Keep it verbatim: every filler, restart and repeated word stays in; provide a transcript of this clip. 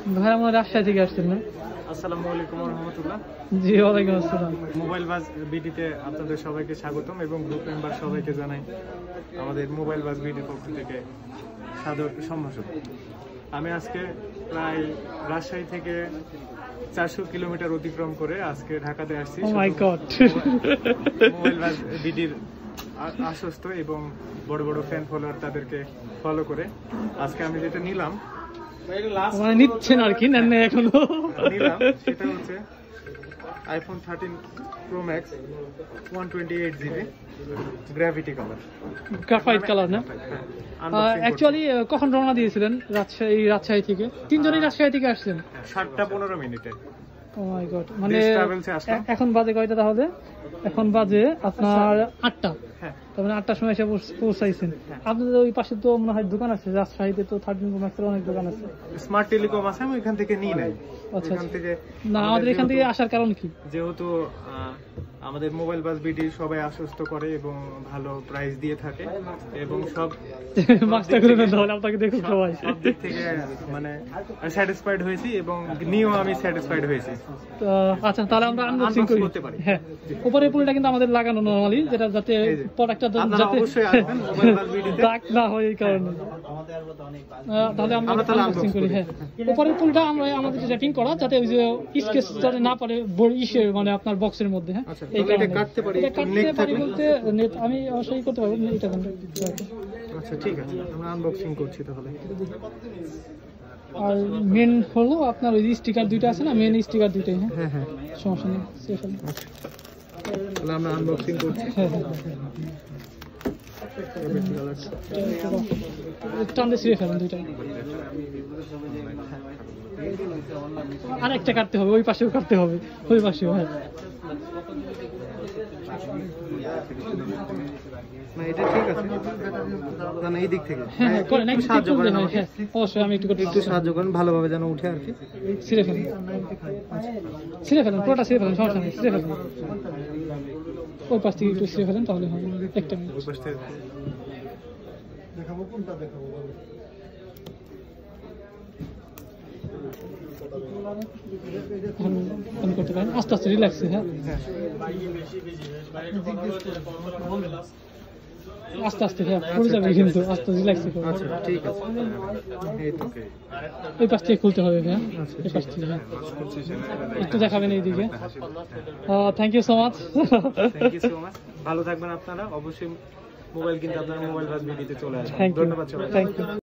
ভাই আমরা রাজশাহী থেকে আসছেন না? আসসালামু আলাইকুম ওয়া রাহমাতুল্লাহ। জি ওয়ালাইকুম আসসালাম। মোবাইল বাজ বিডিতে আপনাদের সবাইকে স্বাগতম এবং গ্রুপ মেম্বার সবাইকে জানাই আমাদের মোবাইল বাজ বিডির পক্ষ থেকে সাদর সম্ভাষণ। আমি আজকে প্রায় রাজশাহী থেকে চারশো কিলোমিটার অতিক্রম করে আজকে ঢাকাতে আসছি। ও মাই গড। মোবাইল বাজ বিডির আশ্বস্ত এবং বড় বড় ফ্যান ফলোয়ার তাদেরকে ফলো করে আজকে আমি যেটা নিলাম মানে নিচ্ছেন আর কি, নেন না এখনো? নিলাম সেটা হচ্ছে iPhone thirteen pro max one twenty eight GB gravity colour, graphite colour না? অ্যাকচুয়ালি কখন রওনা দিয়েছিলেন রাজশাহী রাজশাহী থেকে? তিনজনই রাজশাহী থেকে আসছেন? সাতটা পনেরো মিনিটে। ও মাই গড, মানে এখন বাজে কয়টা তাহলে? এখন বাজে আপনার আটটা। তার মানে আটটার সময় এসে পৌঁছাইছেন। আপনাদের ওই পাশে তো মনে হয় দোকান আছে, রাজশাহীতে তো থার্টিন প্রো ম্যাক্সের অনেক দোকান আছে। স্মার্ট টেলিকম আছে, আমি এখান থেকে নিই নাই। আচ্ছা না, আমাদের এখান থেকে আসার কারণ কি? যেহেতু আমাদের মোবাইল বাজ বিডি সবাই আশ্বস্ত করে এবং ভালো প্রাইস দিয়ে থাকে এবং সব মাস্টার করে দেন তাহলে আপনাকে দেখুন সবাই সব দিক থেকে মানে স্যাটিসফাইড হয়েছি এবং নিয়েও আমি স্যাটিসফাইড হয়েছি। আচ্ছা তাহলে আমরা আনবক্সিং করতে পারি। হ্যাঁ, উপরের পুলটা কিন্তু আমাদের লাগানো নরমালি, যেটা যাতে প্রোডাক্টটা যাতে অবশ্যই আসবেন মোবাইল বাজ বিডিতে দাগ না হয় এই কারণে। তাহলে আমরা আনবক্সিং করি। হ্যাঁ, উপরের পুলটা আমরা আমাদের র্যাপিং করা যাতে ওই যে স্কেচ যাতে না পারে ইসে মানে আপনার বক্সের মধ্যে। হ্যাঁ, এই কারণে কাটতে পারি। কাটতে পারি বলতে আমি অবশ্যই করতে পারবো এটা। আচ্ছা ঠিক আছে, আমরা আনবক্সিং করছি তাহলে। আর মেন হলো আপনার ওই স্টিকার দুইটা আছে না, মেন স্টিকার দুইটাই। হ্যাঁ হ্যাঁ সমস্যা নেই, তাহলে আমরা আনবক্সিং করছি। হ্যাঁ হ্যাঁ টান দিয়ে ছিঁড়ে ফেলেন দুইটা। আর একটা কাটতে হবে, ওই পাশেও কাটতে হবে, ওই পাশেও। হ্যাঁ না এটা ঠিক আছে, না না এই দিক থেকে হ্যাঁ হ্যাঁ করেন, একটু সাহায্য করেন। হ্যাঁ অবশ্যই আমি একটু একটু সাহায্য করেন ভালোভাবে যেন উঠে আর কি। ছিঁড়ে ফেলেন, ছিঁড়ে ফেলেন পুরোটা ছিঁড়ে ফেলেন, সমস্যা নেই, ছিঁড়ে ফেলেন। ওই পাশ থেকে একটু ছিঁড়ে ফেলেন তাহলে হবে। একটা মিনিট দেখাবো, কোনটা দেখাবো? করতে পারেন আস্তে আস্তে রিল্যাক্সে। হ্যাঁ আস্তে আস্তে, হ্যাঁ পড়ে যাবে কিন্তু আস্তে রিল্যাক্সে করুন। আচ্ছা ঠিক আছে, ওই পাশ থেকে খুলতে হবে। হ্যাঁ এই পাশ থেকে। হ্যাঁ একটু দেখাবেন এইদিকে। Thank you so much. Thank you so much, ভালো থাকবেন আপনারা। অবশ্যই মোবাইল কিনতে আপনারা মোবাইল বাজ বিডিতে চলে আসবেন। ধন্যবাদ সবাই। Thank you.